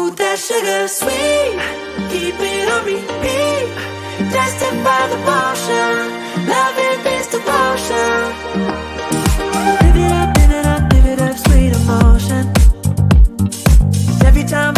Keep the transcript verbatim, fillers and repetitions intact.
Ooh, that sugar sweet, keep it on repeat. Testify the potion, love it is devotion. Live it up, live it up, live it up, sweet emotion. Every time